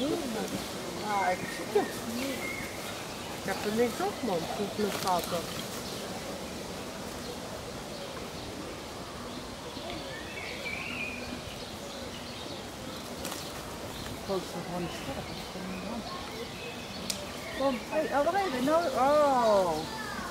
Ja, ik zie het. Ik heb er niks op, man, hoeveel gaat dat? Dat is gewoon sterk. Kom, hé, wacht even. Nou, oh.